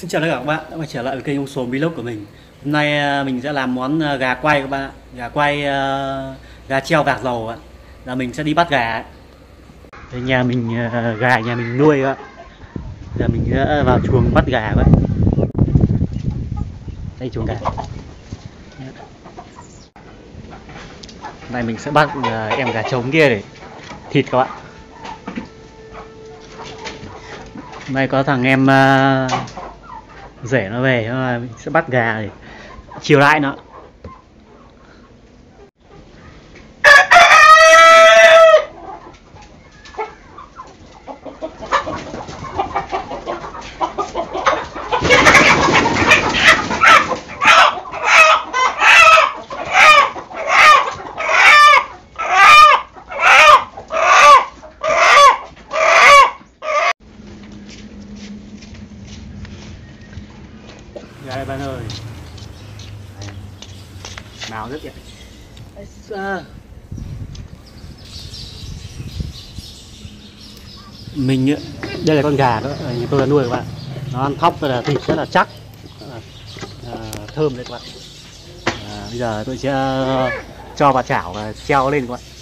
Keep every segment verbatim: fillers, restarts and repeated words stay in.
chào tất cả các bạn đã quay trở lại với kênh Ông Xồm Vlog của mình. Hôm nay mình sẽ làm món gà quay các bạn ạ. Gà quay uh, gà treo vạc dầu ạ. Là mình sẽ đi bắt gà ấy. Đây nhà mình uh, gà nhà mình nuôi ạ. Giờ mình sẽ vào chuồng bắt gà vậy. Đây chuồng gà. Này mình sẽ bắt uh, em gà trống kia để thịt các bạn. Hôm nay có thằng em uh, rể nó về, mình sẽ bắt gà để chiều lại nó. Đây bạn ơi, màu rất đẹp. Mình đây là con gà đó, tôi đã nuôi các bạn. Nó ăn thóc là thịt rất là chắc, rất là, à, thơm đấy các bạn. À, bây giờ tôi sẽ cho vào chảo và treo lên các bạn.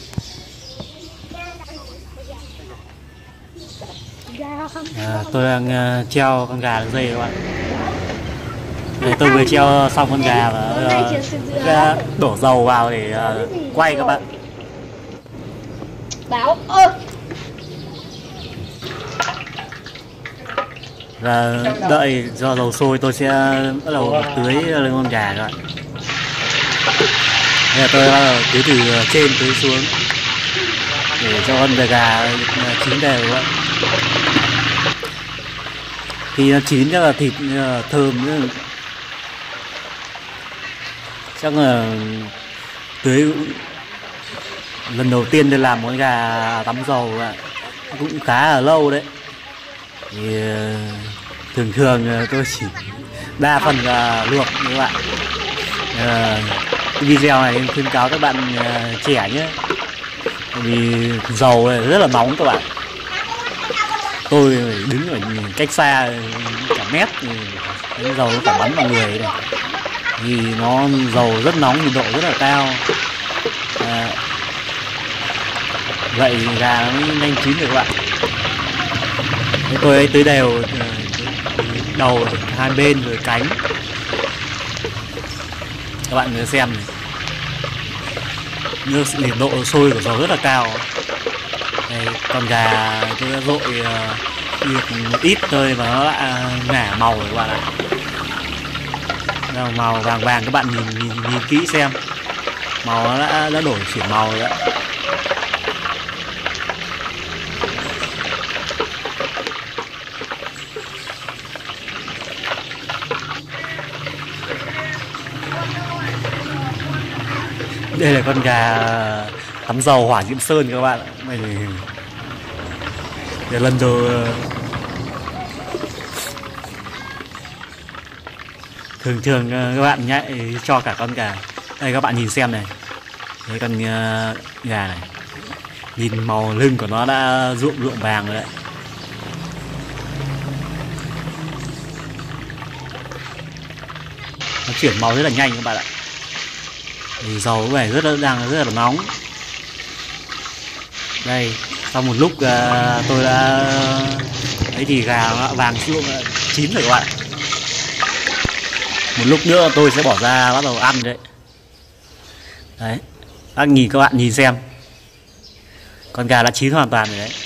À, tôi đang treo con gà lên dây các bạn. Đây, tôi vừa treo xong con gà và uh, đổ dầu vào để uh, quay các bạn. Và đợi do dầu sôi tôi sẽ bắt đầu tưới lên con gà các bạn. Bây giờ tôi bắt đầu tưới từ trên tưới xuống để cho con gà chín đều các bạn. Khi nó chín chắc là thịt thơm nữa. Chắc là tưới lần đầu tiên tôi làm món gà tắm dầu ạ, cũng khá là lâu đấy. Thì thường thường tôi chỉ đa phần là luộc các bạn. À, video này khuyến cáo các bạn trẻ nhé, vì dầu này rất là nóng các bạn. Tôi đứng ở cách xa cả mét thì dầu nó phải bắn vào người này, vì nó dầu rất nóng, nhiệt độ rất là cao. À, vậy gà nó mới nhanh chín được các bạn. Thế tôi tưới đều đầu hai bên rồi cánh. Các bạn nhớ xem này. Nước nhiệt độ sôi của dầu rất là cao. Đây, con gà tôi đã dội được một ít thôi và nó đã ngả màu rồi các bạn ạ. Màu vàng vàng các bạn nhìn, nhìn, nhìn kỹ xem, màu nó đã, đã đổi chuyển màu rồi đấy. Đây là con gà tắm dầu hỏa diễm sơn các bạn. Này để lần đầu thường thường các bạn nhạy cho cả con gà. Đây các bạn nhìn xem này, thấy con gà này, nhìn màu lưng của nó đã rụm rụm vàng rồi đấy. Nó chuyển màu rất là nhanh các bạn ạ. Thì dầu cái này rất là đang rất là nóng. Đây sau một lúc uh, tôi đã thấy thì gà nó vàng rụm chín rồi các bạn. Một lúc nữa tôi sẽ bỏ ra bắt đầu ăn đấy. Đấy, các nhìn các bạn nhìn xem, con gà đã chín hoàn toàn rồi đấy.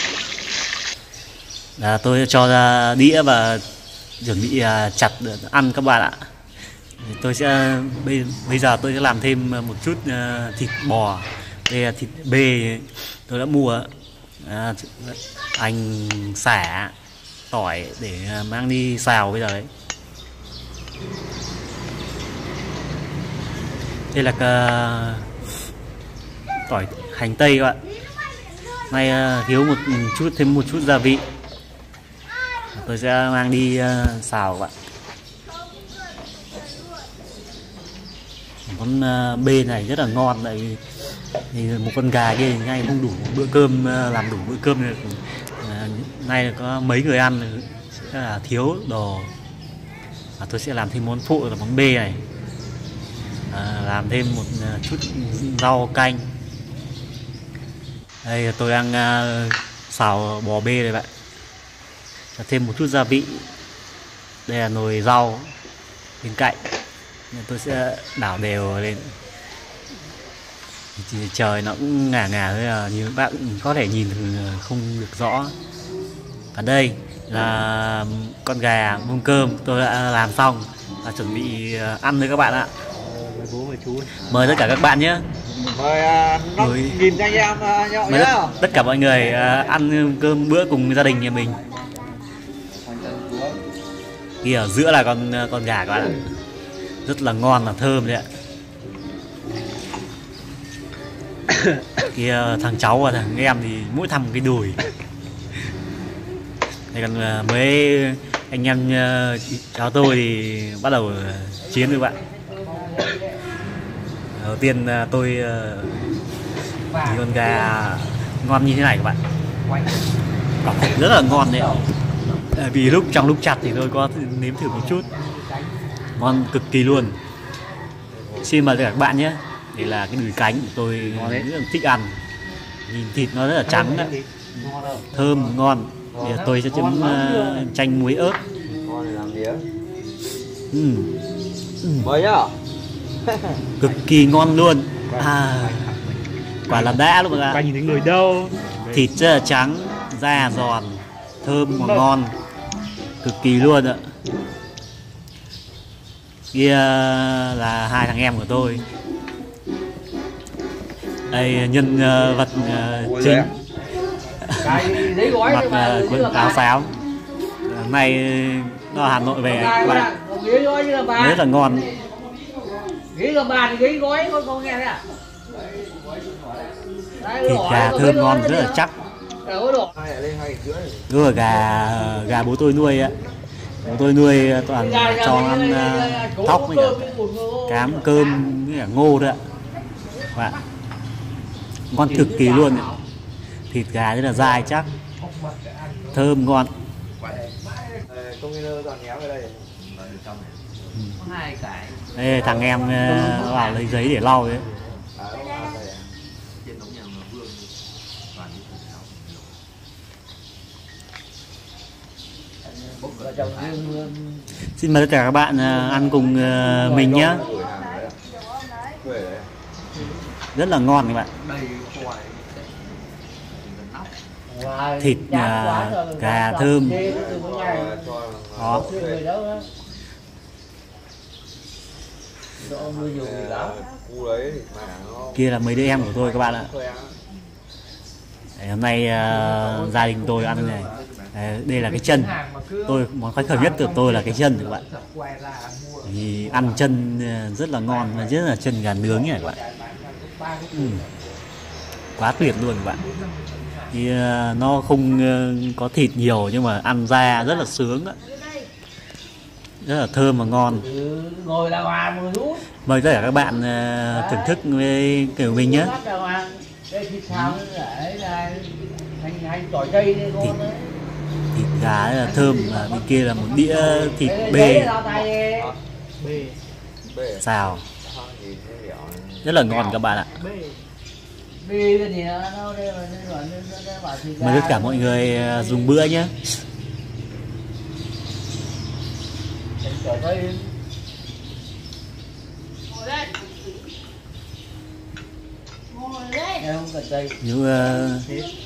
Là tôi cho ra đĩa và chuẩn bị uh, chặt để ăn các bạn ạ. Tôi sẽ bây, bây giờ tôi sẽ làm thêm một chút uh, thịt bò. Đây là thịt bê tôi đã mua, à, hành, sả, tỏi để mang đi xào bây giờ đấy. Đây là uh, tỏi hành tây các bạn. Nay uh, thiếu một chút thêm một chút gia vị. Tôi sẽ mang đi uh, xào các bạn. Món uh, bê này rất là ngon, tại vì thì một con gà kia ngay không đủ một bữa cơm, làm đủ bữa cơm này. À, nay có mấy người ăn sẽ là thiếu đồ. và tôi sẽ làm thêm món phụ là món bê này, à, làm thêm một chút rau canh. Đây tôi đang uh, xào bò bê đây bạn, và thêm một chút gia vị. Đây là nồi rau bên cạnh, tôi sẽ đảo đều lên. Thì trời nó cũng ngả ngả thôi, là như các bạn có thể nhìn không được rõ. Và đây là con gà mông cơm tôi đã làm xong và chuẩn bị ăn với các bạn ạ. Mời tất cả các bạn nhé. Mời năm nghìn anh em nhậu mời nhé. tất, tất cả mọi người ăn cơm bữa cùng gia đình nhà mình. Kia ở giữa là con con gà các bạn ạ, rất là ngon và thơm đấy ạ. Kia thằng cháu và thằng em thì mỗi thằng một cái đùi. Đây còn mấy anh em cháu tôi thì bắt đầu chiến với bạn. Đầu tiên tôi thì con gà ngon như thế này các bạn, quả thật rất là ngon đấy. Vì lúc trong lúc chặt thì tôi có nếm thử một chút, ngon cực kỳ luôn. Xin mời các bạn nhé. Đây là cái đùi cánh của tôi rất là thích ăn, nhìn thịt nó rất là trắng đó, thơm ngon. Bây giờ tôi sẽ chấm uh, chanh muối ớt. uhm. Mời nhá. Cực kỳ ngon luôn. À, quả là đã luôn ạ. Nhìn thấy người đâu. Thịt rất là trắng, da giòn, thơm và ngon, cực kỳ luôn ạ. Kia là hai thằng em của tôi. Đây nhân uh, vật uh, chính mặc uh, quần áo pháo. Hôm nay nó Hà Nội về các bạn, rất là ngon. Thịt gà thơm ngon, rất là chắc. Đó là gà gà bố tôi nuôi ạ. Bố tôi nuôi toàn cho ăn uh, thóc với cả cám cơm với cả ngô thôi ạ. Bạn, ngon cực kỳ luôn ạ. Thịt gà rất là dai chắc, thơm ngon. Đây thằng em uh, vào lấy giấy để lau đấy. Xin mời tất cả các bạn uh, ăn cùng uh, mình nhé. Rất là ngon các bạn. Thịt uh, gà thơm. Đó. Kia là mấy đứa em của tôi các bạn ạ. Đấy, hôm nay uh, gia đình tôi ăn này. Đấy, đây là cái chân. Tôi món khoái khẩu nhất của tôi là cái chân các bạn. Thì ăn chân rất là ngon, rất là chân gà nướng này các bạn. Ừ. Quá tuyệt luôn các bạn. Thì uh, nó không uh, có thịt nhiều nhưng mà ăn ra rất là sướng đó. Rất là thơm và ngon. Mời tất cả các bạn uh, thưởng thức với kiểu mình nhé. Thịt, thịt gà rất là thơm, và bên kia là một đĩa thịt bê xào rất là ngon các bạn ạ. Mời tất cả mọi người dùng bữa nhé. Nếu uh,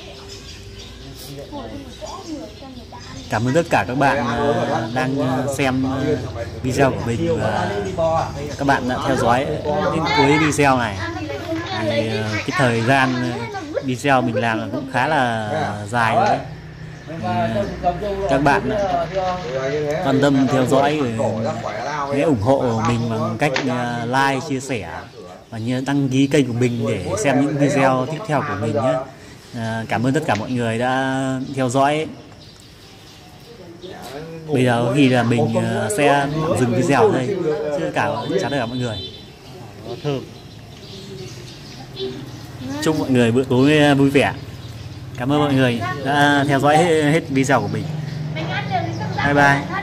cảm ơn tất cả các bạn uh, đang xem uh, video của mình, và các bạn đã theo dõi đến cuối video này. Thì uh, cái thời gian uh, video mình làm là cũng khá là dài rồi đấy. Uh, các bạn uh, quan tâm theo dõi, hãy ủng hộ mình bằng cách uh, like, chia sẻ và nhớ đăng ký kênh của mình để xem những video tiếp theo của mình nhé. À, cảm ơn tất cả mọi người đã theo dõi. Bây giờ khi là mình uh, sẽ dừng video ở đây. Tất cả chào tất cả mọi người. Thơm. Chúc mọi người bữa tối vui vẻ. Cảm ơn mọi người đã theo dõi hết video của mình. Bye bye.